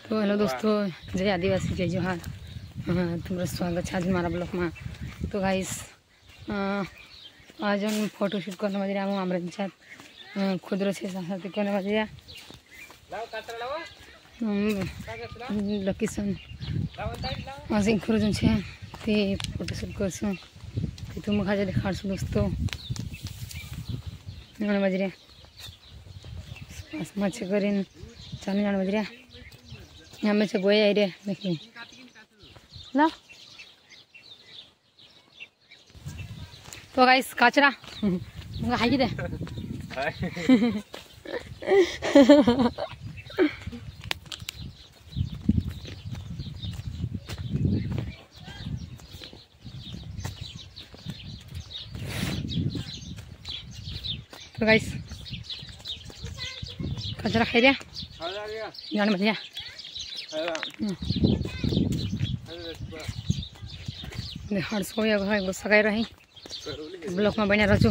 तो हेलो दोस्तों, जय आदिवासी जय जोहार। तुम्हारा स्वागत है आज हमारा ब्लॉग में। तो गाइस आज हम फोटोशूट करने बज रहा हूँ आमरन खुदरो से साथ करने बज रहा लोकेशन आज खुरजन छे ते फोटोशूट करसूँ ते तुम खा देखाड़सू दोस्तों बज रहा मच्छी करीन चालू जाने बज रहा यहाँ में से गोया आई रे देखिए ला। तो गाइस काचरा हाई दे तो गाइस कचरा खाई रहा जाने बढ़िया हर सो गुस्सा कर रही ब्लॉक में बने रचू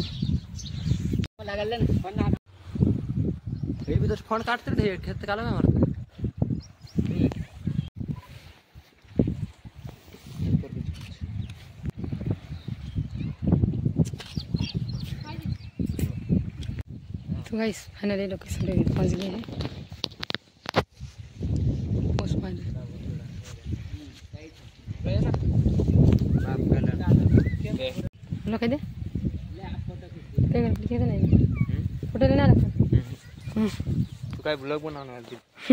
भी तो फोन काटते थे खेत काला में हमारे तो गाइस फाइनली लोकेशन पे पहुंच गए हैं। लोग दे क्या नहीं फोटो लेना रखा तो काय ब्लॉग बनाना है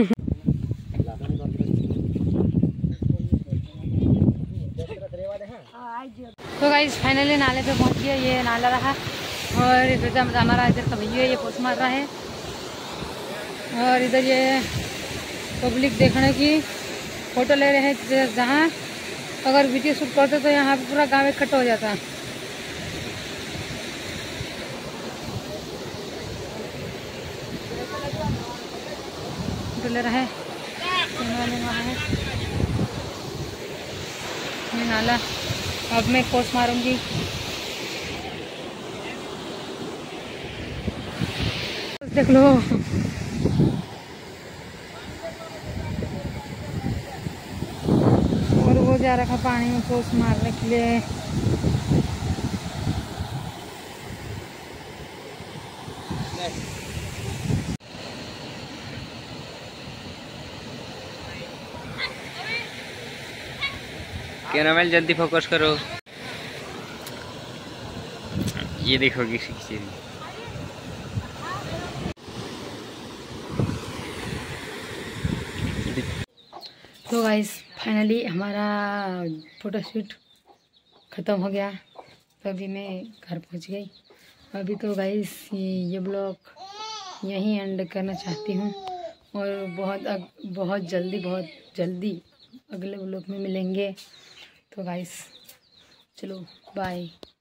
तो गाइस फाइनली नाले पे पहुंच गया। ये नाला रहा और इधर हमारा इधर का भैया ये पोस्ट मार रहा है और इधर ये पब्लिक देखने की फोटो ले रहे हैं। जहाँ अगर वीडियो शूट करते तो यहाँ पे पूरा गाँव इकट्ठा हो जाता है। फोटो ले रहा है ये नाला। अब मैं पोस्ट मारूंगी। देख लो और वो जा रखा पानी में पोस्ट मारने के लिए। कैमरामैन जल्दी फोकस करो। ये देखो किसी चीज तो गाइस फाइनली हमारा फ़ोटोशूट ख़त्म हो गया। तो अभी मैं घर पहुंच गई। अभी तो गाइस ये ब्लॉग यहीं एंड करना चाहती हूँ और बहुत जल्दी अगले ब्लॉग में मिलेंगे। तो गाइस चलो बाय।